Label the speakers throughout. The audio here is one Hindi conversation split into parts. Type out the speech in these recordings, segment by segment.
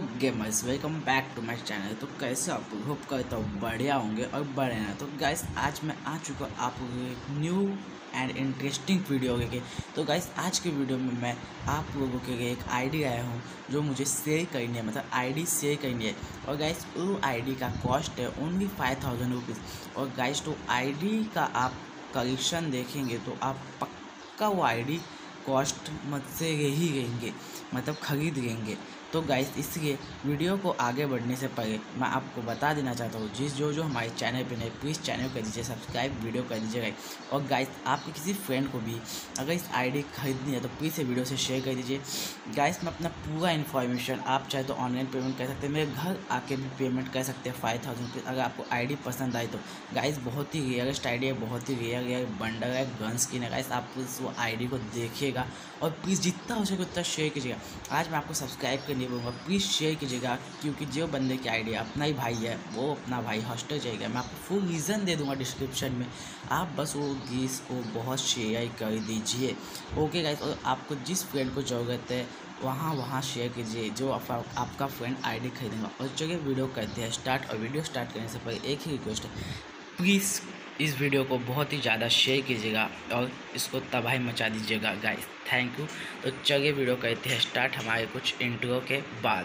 Speaker 1: Gamers, welcome back to my channel. तो कैसे आप होप करता हूँ बढ़िया होंगे और बड़े हैं। तो गाइस आज मैं आ चुका हूँ आप लोगों के न्यू एंड इंटरेस्टिंग वीडियो के। तो गाइस आज के वीडियो में मैं आप लोगों के लिए एक आईडी आया हूँ जो मुझे शेयर करनी है, मतलब आईडी शेयर करनी है। और गाइस वो आईडी का कॉस्ट है ओनली 5000 रुपीज़। और गाइस तो आईडी का आप कलेक्शन देखेंगे तो आप पक्का वो आईडी कॉस्ट मत से ही लेंगे, मतलब खरीद लेंगे। तो गाइस इसलिए वीडियो को आगे बढ़ने से पहले मैं आपको बता देना चाहता हूँ जो हमारे चैनल पे नए प्लीज़ चैनल कर दीजिए सब्सक्राइब, वीडियो कर दीजिएगा। और गाइस आपके किसी फ्रेंड को भी अगर इस आईडी खरीदनी है तो प्लीज़ वीडियो से शेयर कर दीजिए। गाइस मैं अपना पूरा इन्फॉर्मेशन, आप चाहे तो ऑनलाइन पेमेंट कर सकते हैं, मेरे घर आके भी पेमेंट कर सकते हैं 5000 रुपीज़ अगर आपको आईडी पसंद आई तो। गाइस बहुत ही रेयरेस्ट आईडी है, बहुत ही रेयर बंडल है, गन स्किन है। गाइस आप वो आईडी को देखिएगा और प्लीज़ जितना हो सके उतना शेयर कीजिएगा। आज मैं आपको सब्सक्राइब करने बोलूँगा, प्लीज़ शेयर कीजिएगा, क्योंकि जो बंदे की आईडी अपना ही भाई है वो अपना भाई हॉस्टल जाएगा। मैं आपको फुल रीज़न दे दूँगा डिस्क्रिप्शन में, आप बस वो गीस को बहुत शेयर कर दीजिए। ओके गाइस, और आपको जिस फ्रेंड को ज़रूरत है वहाँ शेयर कीजिए जो आपका फ्रेंड आईडी खरीदेगा। और चलिए वीडियो करते हैं स्टार्ट। और वीडियो स्टार्ट करने से पहले एक ही रिक्वेस्ट है, प्लीज़ इस वीडियो को बहुत ही ज़्यादा शेयर कीजिएगा और इसको तबाही मचा दीजिएगा गाइस, थैंक यू। तो चलिए वीडियो करते हैं स्टार्ट हमारे कुछ इंट्रो के बाद।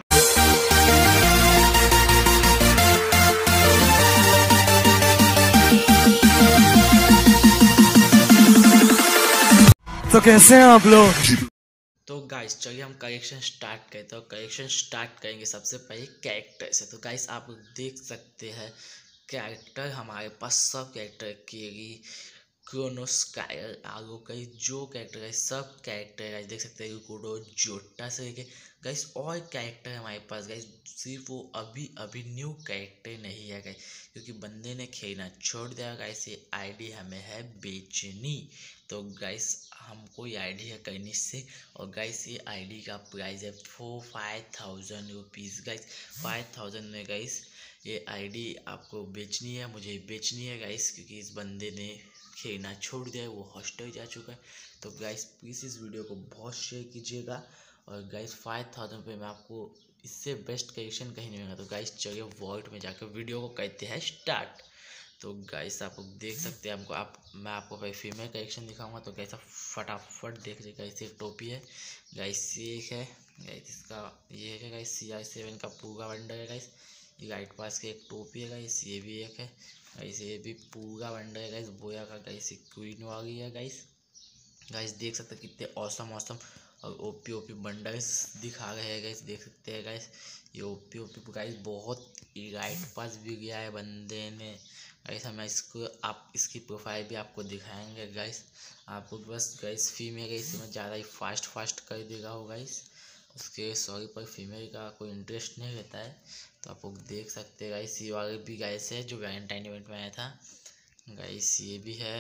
Speaker 2: तो कैसे हैं आप लोग?
Speaker 1: तो गाइस चलिए हम कलेक्शन स्टार्ट करते हैं। कलेक्शन स्टार्ट करेंगे सबसे पहले कैरेक्टर से। तो गाइस आप देख सकते हैं कैरेक्टर हमारे पास सब कैरेक्टर केरी, क्रोनोस, कायर, आगो कई जो कैरेक्टर है सब कैरेक्टर गाइस देख सकते हैं, कोडो जोटा से लेके गाइस और कैरेक्टर हमारे पास गाइस। सिर्फ वो अभी न्यू कैरेक्टर नहीं है गाइस, क्योंकि बंदे ने खेलना छोड़ दिया गाइस। ये आईडी हमें है बेचनी, तो गाइस हमको ये आईडी है करनी से। और गाइस ये आईडी का प्राइस है 5000 रुपीज़ गाइस। 5000 में गाइस ये आईडी आपको बेचनी है, मुझे बेचनी है गाइस, क्योंकि इस बंदे ने खेलना छोड़ दिया है, वो हॉस्टल जा चुका है। तो गाइस प्लीज़ इस वीडियो को बहुत शेयर कीजिएगा। और गाइस 5000 रुपये में आपको इससे बेस्ट कलेक्शन कहीं नहीं मिलेगा। तो गाइस चलिए वॉल्ट में जाकर वीडियो को करते हैं स्टार्ट। तो गाइस आप देख सकते हैं मैं आपको भाई फीमेल कलेक्शन दिखाऊंगा। तो गाइस आप फटाफट देख लीजिए। गाइस एक टोपी है गाइस, ये एक है गाइस, इसका ये है गाइस CR7 का पूरा बंडल है गाइस। ये राइट पास की एक टोपी है गाइस, ये भी एक है गाइस, ये भी पूरा बंडल है गाइस। बोया का गाइस क्वीन वाली है गाइस। गाइस देख सकते हैं कितने औसम और ओपी बंडल्स दिखा रहे हैं गाइस, देख सकते हैं गाइस। ये ओपी गाइस बहुत राइट पास भी गया है बंदे ने गाइस। हम इसको आप इसकी प्रोफाइल भी आपको दिखाएंगे गाइस। आपको बस गाइस फीमेल गाइस में ज़्यादा ही फास्ट कर देगा हो गाइस, उसके सॉरी पर फीमेल का कोई इंटरेस्ट नहीं रहता है। तो आप लोग देख सकते हैं गाइस, ये वाले भी गाइस है जो वैलेंटाइन इवेंट में आया था गाइस, ये भी है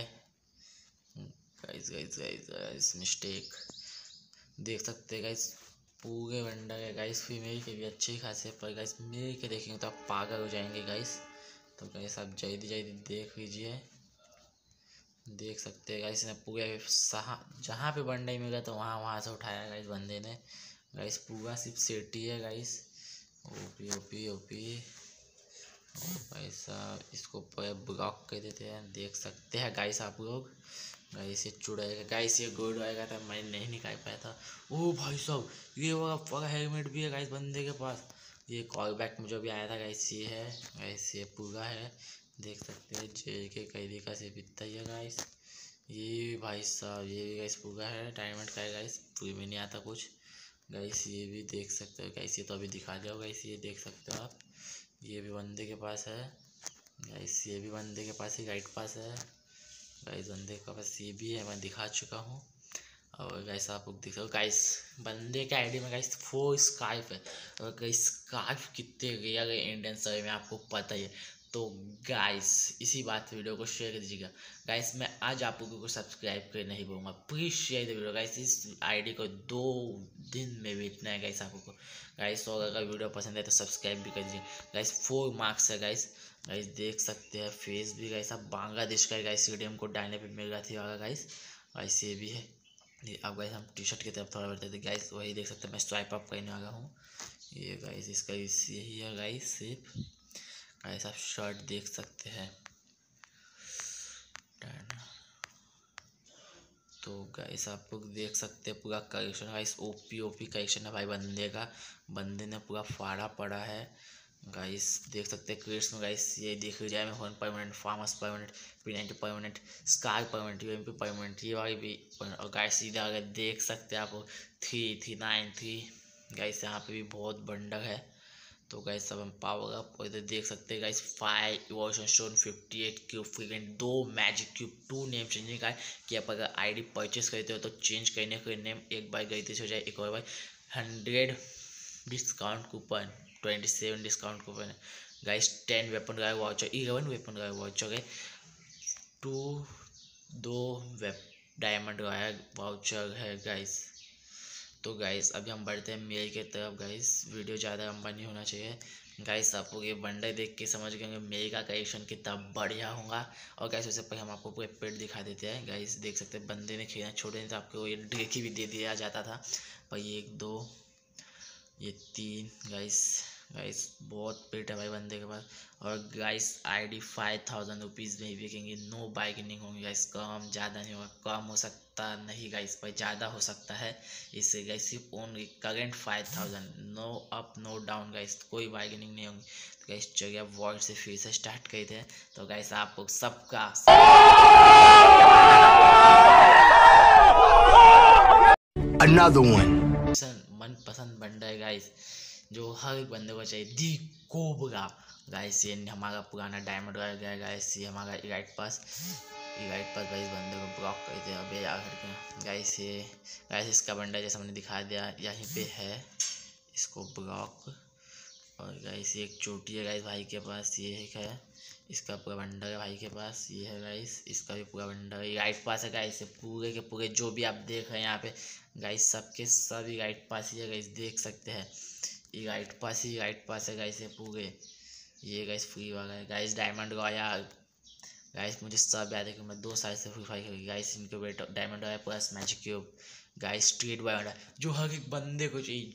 Speaker 1: गाइस मिस्टेक देख सकते हैं गाइस। पूरे बंडल है गाइस, फीमेल के भी अच्छे खासे, पर गाइस मेल के देखेंगे तो आप पागल हो जाएंगे गाइस। तो गाइस आप जल्दी देख लीजिए, देख सकते हैं गाइस ने पूरे जहाँ पे बंडल मिला तो वहाँ से उठाया गाइस बंदे ने गाइस। पूरा सिर्फ सेटी है गाइस, ओपी गाइस। इसको ब्लॉक कर देते हैं, देख सकते हैं गाइस आप लोग। गाइस ये चुड़ाएगा गाइस, ये गोल्ड आएगा था, मैं नहीं निकाल पाया था। ओ भाई साहब ये वाला पूरा हेलमेट भी है गाइस बंदे के पास। ये कॉल बैक में जो भी आया था गाइस, ये है गाइस, ये पूरा है देख सकते हैं। जेल के कैदी का से बिकता ही है गाइस। ये भाई साहब ये भी गाइस पूरा है, डायमंड का है गाइस, पूरी में नहीं आता कुछ गाइस। ये भी देख सकते हो गाइस, ये तो अभी दिखा दिया गाइस, ये देख सकते हो आप। ये भी बंदे के पास है गाइस, ये भी बंदे के पास ही राइट पास है गाइस, बंदे के पास ये भी है, मैं दिखा चुका हूँ। और गाइस आप लोग देख सकते हो गाइस, बंदे के आईडी में गाइस 4 स्कार्फ है। और गाइस स्कार्फ कितने रेयर है इंडियन सर्वर में आपको पता ही है। तो गाइस इसी बात पे वीडियो को शेयर कर दीजिएगा गाइस। मैं आज आप लोगों को सब्सक्राइब कर नहीं बोलूँगा, please share the video guys. इस आईडी को 2 दिन में बेचना है गाइस आप लोगों को गाइस। और अगर वीडियो पसंद है तो सब्सक्राइब भी कर दीजिए गाइस। 4 मार्क्स है गाइस देख सकते हैं। फेस भी गाइस आप बांग्लादेश का गाइस, सीडीएम को डालने पे मिल रहा था गाइस। ये भी है। अब गाइस हम टी शर्ट की तरफ थोड़ा बढ़ते थे गाइस, वही देख सकते हैं। मैं स्वाइप अप करने वाला हूँ, ये गाइस इसका यही है गाइस सिर्फ। गाइस आप शर्ट देख सकते हैं। तो गाइस आप लोग देख सकते हैं पूरा कलेक्शन गाइस, ओपी कलेक्शन है भाई बंदे का। बंदे ने पूरा फाड़ा पड़ा है गाइस, देख सकते हैं क्रेट्स में गाइस। ये देख लीजिए में one permanent, FAMAS permanent, P90 permanent, SCAR permanent, UMP permanent, ये वाली भी। और गाइस सीधा अगर देख सकते हैं आप 3393 गाइस, यहाँ पे भी बहुत बंडल है। तो गाइस सब हम पावर अप, और इधर देख सकते हैं guys 5 evolution stone, 58 cube fragment, 2 magic cube, 2 name changing का है कि आप अगर आईडी परचेस करते हो तो चेंज करने के नेम एक बार गई हो जाए, एक और बार 100 discount coupon, 27 discount coupon guys, 10 weapon का वाउचर, 11 वेपन का वाउचर है, 2 डायमंड का वाउचर है गाइस। तो गाइस अभी हम बढ़ते हैं मेल की तरफ गाइस, वीडियो ज़्यादा लंबा नहीं होना चाहिए गाइस। आप लोग ये बंडल देख के समझ गए मेल का कलेक्शन कितना बढ़िया होगा। और गाइस उससे पहले हम आपको पूरे पेट दिखा देते हैं गाइस, देख सकते हैं बंदे ने खेलना छोड़ दिया तो आपको ये ड्रेकी भी दे दिया जाता था। पर ये 1 2 ये 3 गाइस बहुत पेट है भाई बंदे के पास। और गाइस आईडी 5000 रुपीज़ में ही बिकेंगे, नो बार्गेनिंग होंगे गाइस, कम ज़्यादा नहीं होगा, कम हो सकता नहीं गाइस पर ज़्यादा हो सकता है। इससे गाइस सिर्फ only current 5000, no up no down guys, कोई बार्गेनिंग नहीं होगी। तो गाइस चलिए अब वर्ड से फिर से स्टार्ट करते हैं। तो गाइस आप लोग सबका
Speaker 2: Another one.
Speaker 1: मनपसंद बंडल है गाइस, जो हर एक बंदे को चाहिए, दी कोबरा गाइस। ये हमारा पुराना डायमंड रॉयल गया गाइस, ये हमारा इलाइट पास गाइस बंदे को ब्लॉक कर दिया अबे यार करके गाइस। ये गाइस इसका बंडल जैसा मैंने दिखा दिया यहीं पे है, इसको ब्लॉक। और गाइस ये एक चोटी है गाइस भाई के पास, ये एक है, इसका पूरा बंडल है भाई के पास, ये है गाइस इसका भी पूरा बंडल है, राइट पास है गाइस। पूरे के पूरे जो भी आप देख रहे हैं यहाँ पे गाइस सबके सब राइट पास ही है गाइस, देख सकते हैं ये राइट पास है गाइस ये पूरे। ये गाइस फ्री वाला है गाइस, डायमंड रॉयल गाइस। मुझे सब याद है कि मैं 2 साल से फ्री फायर खेली गाइस। इनके बेटा diamond royal plus magic cube guys, street boy bundle जो हर एक बंदे को चाहिए,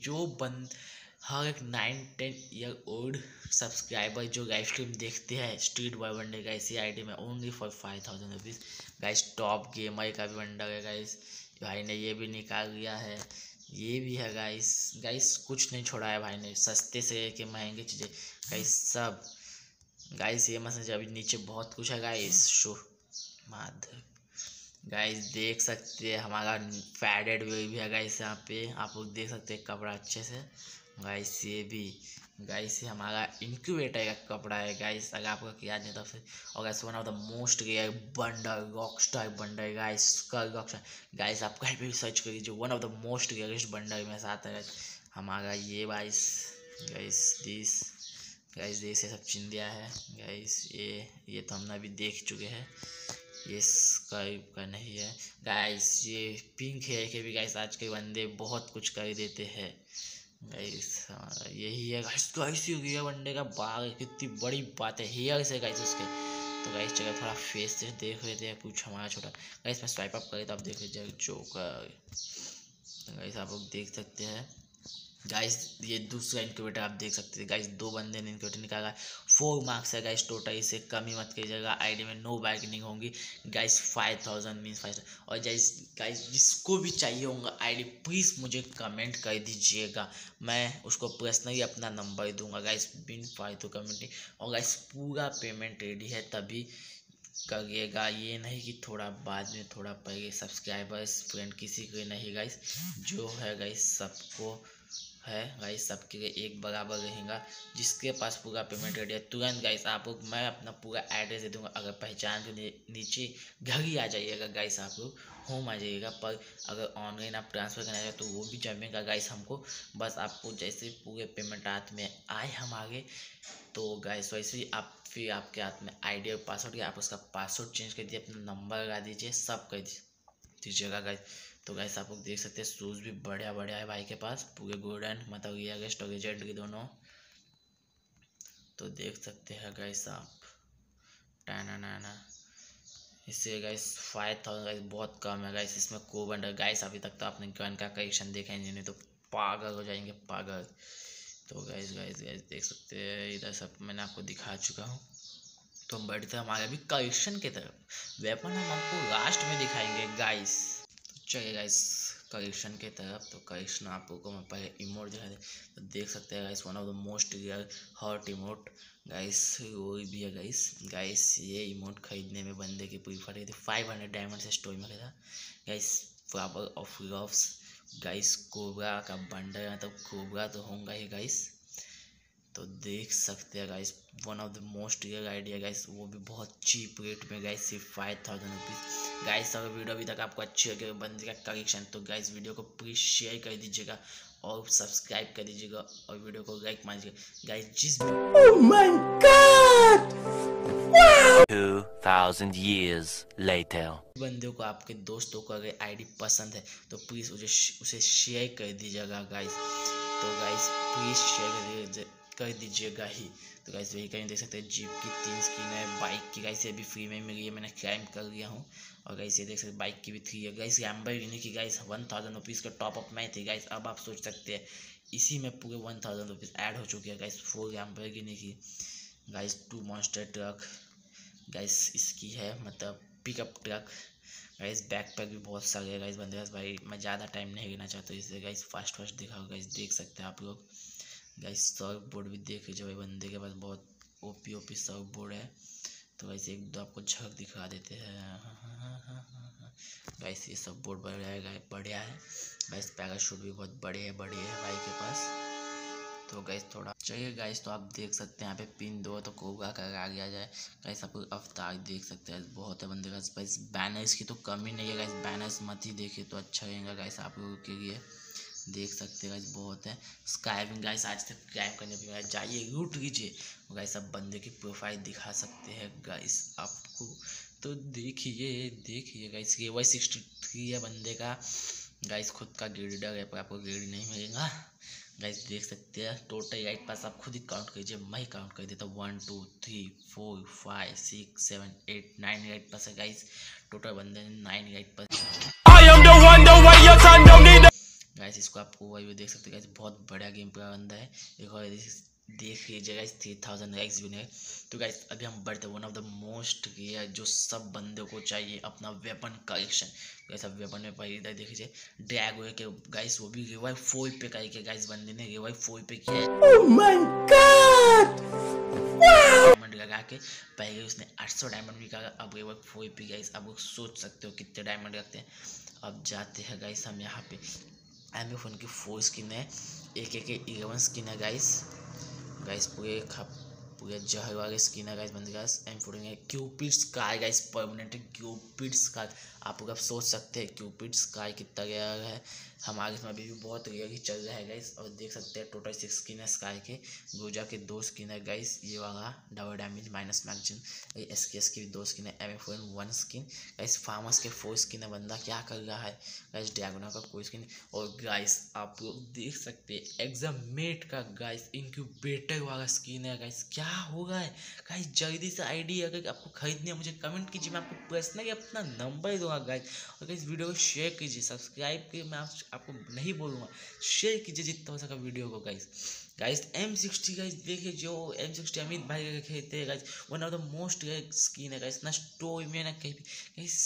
Speaker 1: हर एक 9-10 ईयर ओल्ड सब्सक्राइबर जो लाइव स्ट्रीम देखते हैं, स्ट्रीट बॉय बंडल गाइस ये आईडी में only for 5000 rupees guys. Top gamer का भी बंडल है गाइस, भाई ने ये भी निकाल लिया है, ये भी है गाइस कुछ नहीं छोड़ा है भाई ने, सस्ते से लेके महंगे चीज़ें गाइस सब गाइस। ये मत अभी नीचे बहुत कुछ है गाइस, शो माधव गाइस देख सकते हैं हमारा फैडेड वे भी है गाइस, यहाँ पे आप लोग देख सकते हैं कपड़ा अच्छे से गाइस। ये भी गाइस ये हमारा इंक्यूबेटर का कपड़ा है गाइस, अगर आपको याद नहीं तो फिर। और guys one of the most rare bundle rockstar bundle guys, कर रॉकस्टार गाइस, आप कहीं पे भी सर्च कर लीजिए, one of the most rarest bundle में से आता है हमारा ये गाइस दिस ये सब चिंदिया है गाइस। ये तो हमने अभी देख चुके हैं, ये स्काइप का नहीं है गाइस। ये पिंक हेयर के भी गाइस आज के बंदे बहुत कुछ कर देते हैं गाइस, यही है गाइस ये बंदे का बाल कितनी बड़ी बात है हेयर से गाइस उसके। तो गाइस चलो थोड़ा फेस से देख लेते हैं कुछ हमारा छोटा गाइस। मैं स्वाइप अप करें तो आप देख लीजिए जोकर। तो गाइस आप लोग देख सकते हैं गाइस ये दूसरा इंक्यूबेटर आप देख सकते हैं गाइस, 2 बंदे ने इंक्यूबेटर निकाला, 4 मार्क्स है गाइस टोटल, इसे कम ही मत कीजिएगा। आईडी में नो बार्गेनिंग होंगी गाइस, 5000 मीन्स 5000। और गाइस जिसको भी चाहिए होगा आईडी प्लीज़ मुझे कमेंट कर दीजिएगा, मैं उसको पर्सनली अपना नंबर दूंगा गाइस, बिन फालतू कमेंट। और गाइस पूरा पेमेंट रेडी है तभी करिएगा, ये नहीं कि थोड़ा बाद में थोड़ा पहले। सब्सक्राइबर्स फ्रेंड किसी के नहीं गाइस, जो है गाइस सबको है गाइस, सबके लिए एक बराबर रहेगा। जिसके पास पूरा पेमेंट रेडी है तुरंत गाइस आप लोग, मैं अपना पूरा एड्रेस दे दूंगा, अगर पहचान के नीचे घर ही आ जाइएगा गाइस, आप लोग होम आ जाइएगा। पर अगर ऑनलाइन आप ट्रांसफ़र करना चाहे तो वो भी जमेगा गाइस हमको, बस आपको जैसे पूरे पेमेंट हाथ में आए हमारे तो गाइस वैसे ही आप फिर आपके हाथ में आईडी और पासवर्ड, आप उसका पासवर्ड चेंज कर दीजिए, अपना नंबर लगा दीजिए, सब कर दीजिएगा गाइस। तो गाइस आप लोग देख सकते हैं शूज़ भी बढ़िया है भाई के पास, पूरे गोल्डन मतलब ये अगेस्ट और जेड के दोनों। तो देख सकते हैं गाइस आप टाना इससे गाइस 5000 गाइस बहुत कम है गाइस। इसमें कोबंडर गाइस अभी तक तो आपने गन का कलेक्शन देखा ही नहीं तो पागल हो जाएंगे पागल तो गाइस देख सकते हैं, इधर सब मैंने आपको दिखा चुका हूँ। तो हम बढ़ते हैं हमारे अभी कलेक्शन की तरफ। वेपन हम आपको लास्ट में दिखाएंगे गाइस। तो चलिए गाइस कलेक्शन की तरफ। तो कलेक्शन आपको मैं पहले इमोट दिखा दे, तो देख सकते हैं guys one of the most real hot emote guys, वो भी है गाइस ये इमोट खरीदने में बंदे की पूरी फटी थी। 500 डायमंड से स्टोरी में खरीदा guys. Flower of loves guys, cobra का बंडल, मतलब कोबरा तो होगा ही गाइस। तो देख सकते हैं guys one of the most real idea guys, वो भी बहुत चीप रेट में गाइस, सिर्फ 5000 रुपीज़ गाइस। अगर वीडियो अभी तक आपको अच्छी लगे बंदे का कलेक्शन, तो गाइस वीडियो को प्लीज शेयर कर दीजिएगा और सब्सक्राइब कर दीजिएगा और वीडियो को लाइक मारिएगा गाइस। जिस
Speaker 2: Oh my God! 2000 years later.
Speaker 1: बंदे को, आपके दोस्तों को अगर आईडी पसंद है तो प्लीज़ उसे शेयर कर दीजिएगा गाइस। तो गाइस प्लीज़ शेयर कर दीजिएगा ही। तो गाइस वही कहीं देख सकते हैं, जीप की 3 स्किन है, बाइक की गाइस ये भी फ्री में मिली है, मैंने क्लाइम कर लिया हूँ। और गाइस ये देख सकते हैं बाइक की भी 3 है गाइस। लैम्बोर्गिनी की गाइस 1000 रुपीज़ का टॉपअप में थी गाइस। अब आप सोच सकते हैं इसी में पूरे 1000 रुपीज़ ऐड हो चुके हैं गाइस। 4 लैम्बोर्गिनी की गाइस, 2 मॉन्स्टर ट्रक गाइस, इसकी है मतलब पिकअप ट्रक गाइस। बैकपैक भी बहुत सारे है गाइस बंदे। भाई मैं ज़्यादा टाइम नहीं लेना चाहता इसलिए गाइस फास्ट दिखाओ गाइस। देख सकते हैं आप लोग गाइस। सर्फ बोर्ड भी देख लीजिए भाई, बंदे के पास बहुत ओपी सर्फ बोर्ड है। तो गाइस एक दो आपको झलक दिखा देते हैं गाइस। ये सब बोर्ड बढ़िया है गाइस। पैराशूट भी बहुत बड़े है भाई के पास। तो गाइस थोड़ा चाहिए गाइस। तो आप देख सकते हैं यहाँ पे पिन 2 तो कोबरा का आ गया जाए गाइस। आपको अवतार देख सकते हैं, बहुत है बंदे का गाइस। बैनर्स की तो कमी नहीं है गाइस, बैनर्स मत ही देखिए तो अच्छा रहेगा गाइस आप लोगों के लिए। देख सकते हैं गाइस बहुत है। स्काइविंग गाइस आज तक क्लाइम करने पे जाइए, लूट लीजिए गाइस। अब बंदे की प्रोफाइल दिखा सकते हैं गाइस आपको। तो देखिए गाइस, ये Y63 है बंदे का गाइस। खुद का गिल्डर है पर आपको गिल्ड नहीं मिलेगा गाइस। देख सकते हैं टोटल राइट पास आप खुद ही काउंट कीजिए, मैं ही काउंट कर देता हूँ। 1 2 3 4 5 6 7 8 9 राइट पास है गाइस। टोटल बंदे 9 राइट पास गाइस। इसको आपको वही देख सकते हैं गाइस, बहुत बढ़िया गेम प्ले बंदा है। एक और देख लीजिए गाइस 3000 लाइक्स भी नहीं। तो गाइस अभी हम बढ़ते one of the most rare जो सब बंदों को चाहिए, अपना वेपन कलेक्शन गाइस। अब वेपन में पहले इधर देख लीजिए ड्रैग के गाइस, वो भी रिवाइव 4 पे करके गाइस, बंदे ने रिवाइव 4 पे किया है।
Speaker 2: Oh my God!
Speaker 1: डायमंड लगा के पहले उसने 800 डायमंड भी कहा, अब रिवाइव 4 पे गाइस। अब सोच सकते हो कितने डायमंड रखते हैं। अब जाते हैं गाइस हम यहाँ पे। एम4 की 4 स्किन है, एक 11 स्किन है गाइस। पूरे जहर वाले स्किन है गाइस बंदे का। M14 है cupid sky guys, permanent cupid sky. आप लोग सोच सकते हैं क्यूपिड स्काई कितना रेयर है। हमारे इसमें अभी भी बहुत रेयर ही चल रहा है गाइस। और देख सकते हैं टोटल 6 स्किन है स्काई के। गोजा के 2 स्किन है गाइस, ये वाला double damage minus magazine. SKS की भी 2 स्किन है। M4 1 skin guys. फार्मस के 4 स्किन है। बंदा क्या कर रहा है गाइस। ड्रैगोना का कोई स्किन। और गाइस आप लोग देख सकते हैं एग्जामेट का गाइस इंक्यूबेटर वाला स्किन है गाइस। क्या होगा है गाइस, जल्दी से आईडी अगर आपको खरीदनी है मुझे कमेंट कीजिए, मैं आपको पर्सनली अपना नंबर दूंगा गाइस। और गाइस वीडियो को शेयर कीजिए, सब्सक्राइब कीजिए, मैं आपको नहीं बोलूँगा, शेयर कीजिए जितना हो सका वीडियो को गाइस। M60 गाइस देखिए, जो M60 अमित भाई का खेलते हैं guys, one of the most skin है गाइस। ना स्टोरी में ना कहीं भी गाइस,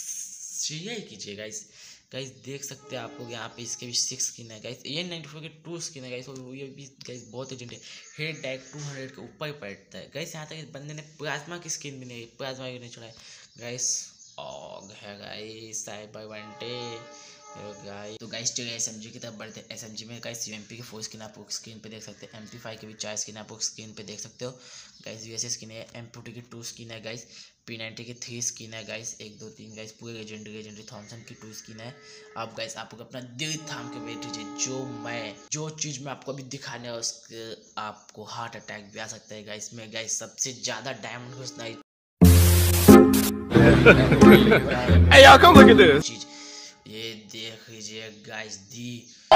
Speaker 1: शेयर कीजिए गाइस। देख सकते हैं आप लोग यहाँ पे इसके भी 6 स्किन है गाइस। AN94 के 2 स्किन है गाइस। और ये भी गाइस बहुत एजेंट है। हेड टैग 200 के ऊपर पड़ता है गाइस। यहाँ तक बंदे ने प्लाज्मा की स्किन भी नहीं, प्लाज्मा भी नहीं चढ़ाया गाइस। ऑग है गाइस, साइबर बंटे गाइस। तो गाइस चलिए SMG की तरफ बढ़ते हैं। SMG में गाइस UMP के 4 स्किन आप स्क्रीन पे देख सकते हैं। MP5 के भी 4 स्किन आप स्क्रीन पे देख सकते हो गाइस। USA स्किन है। M40 की 2 स्किन है गाइस। P90 की 3 स्किन है गाइस। 1 2 3 गाइस पूरे लेजेंडरी थॉमसन की 2 स्किन है। अब गाइस आप लोग अपना दिल थाम के बैठ लीजिए, जो चीज़ मैं आपको अभी दिखाने वाला उसके आपको हार्ट अटैक भी आ सकता है गाइस। में गाइस सबसे ज़्यादा डायमंड घुसना
Speaker 2: Hey y'all, come look at this.
Speaker 1: चीज ये देख लीजिए guys, the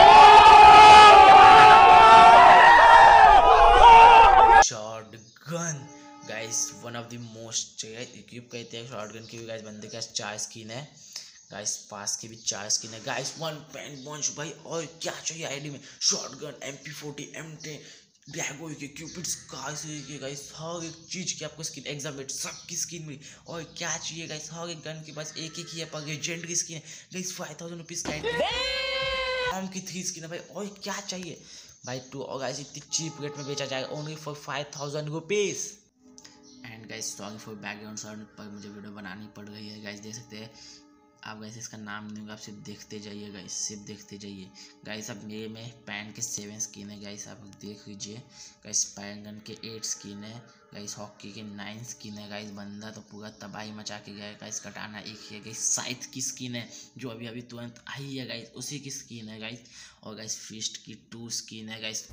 Speaker 1: shotgun guys, one of the most equip कहते हैं शॉटगन की भी गाइस। बंदे का 4 स्किन है गाइस पास की भी 4 स्किन है गाइस, 1 पेन बंच भाई। और क्या चाहिए आईडी में, शॉटगन, MP40, M10, ड्रैगो के क्यूपिड्स गाइस हर एक चीज़ की आपको स्किन, एग्जामेट सबकी स्किन मिली। और क्या चाहिए गाइस, हर एक गन के पास एक एक ही है पर लेजेंडरी स्किन है गाइस, 5000 रुपीज़ का की 3 स्किन है भाई। और क्या चाहिए भाई 2, और गाइस इतनी चीप रेट में बेचा जाएगा only for 5000 rupees. And guys sorry for background sound, पर मुझे वीडियो बनानी पड़ रही है गाइस, देख सकते हैं आप गाइस। इसका नाम नहीं होगा, आप सिर्फ देखते जाइए गाइस, सिर्फ देखते जाइए गाइस। अब मेरे में पैन के 7 स्किन है गाइस, आप देख लीजिए गाइस। पैंगन के 8 स्किन है गाइस, हॉकी के 9 स्किन है गाइस। बंदा तो पूरा तबाही मचा के गया गाइस। कटाना एक है गाइस, साइथ की स्किन है जो अभी अभी तुरंत आई है गाइस, उसी की स्किन है गाइस। और गाइस फिस्ट की 2 स्किन है गाइस।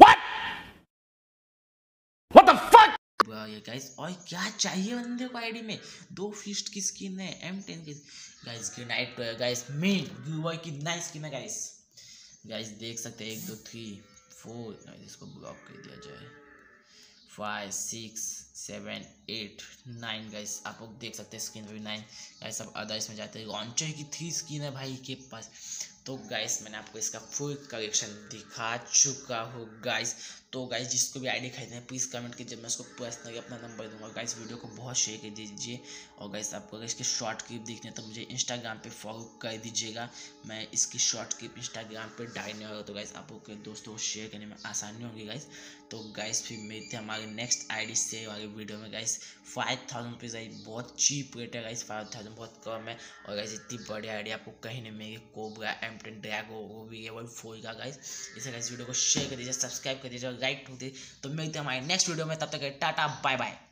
Speaker 1: ये गाइस, और क्या चाहिए बंदे को आईडी में, 2 फिस्ट की स्किन है, M10 की गाइस। ग्रेनाइट तो है गाइस, मेन यूआई की 9 स्किन है गाइस। गाइस देख सकते हैं 1 2 3 4 गाइस, इसको ब्लॉक कर दिया जाए, 5 6 7 8 9 गाइस। आप लोग देख सकते हैं स्किन भी 9 गाइस। अब अदर इसमें जाते हैं, लॉन्चर की 3 स्किन है भाई के पास। तो गाइस मैंने आपको इसका फुल कलेक्शन दिखा चुका हूँ गाइस। तो गाइस जिसको भी आईडी खरीदना है प्लीज़ कमेंट कीजिए, मैं उसको पर्सनली अपना नंबर दूंगा गाइस। वीडियो को बहुत शेयर कर दीजिए। और गाइस आपको अगर इसके शॉर्ट क्लिप देखने हैं तो मुझे इंस्टाग्राम पे फॉलो कर दीजिएगा, मैं इसकी शॉर्ट क्लिप इंस्टाग्राम पे डालने वाला, तो गाइस आप लोग के दोस्तों को शेयर करने में आसानी होगी गाइस। तो गाइस फिर मिलते हैं हमारे नेक्स्ट आईडी से वाले वीडियो में गाइस। 5000 रुपीज़ आई, बहुत चीप रेट है गाइस, 5000 बहुत कम है। और गाइस इतनी बड़ी आईडी आपको कहीं नहीं मिलेगी। कोबरा, M10, ड्रैगो, वो भी है 1.4 का गाइस। इसे गाइस वीडियो को शेयर कर दीजिए, सब्सक्राइब कर दीजिए, लाइक ठोक दीजिए। तो मिलते हैं हमारे नेक्स्ट वीडियो में, तब तक टाटा बाय बाय।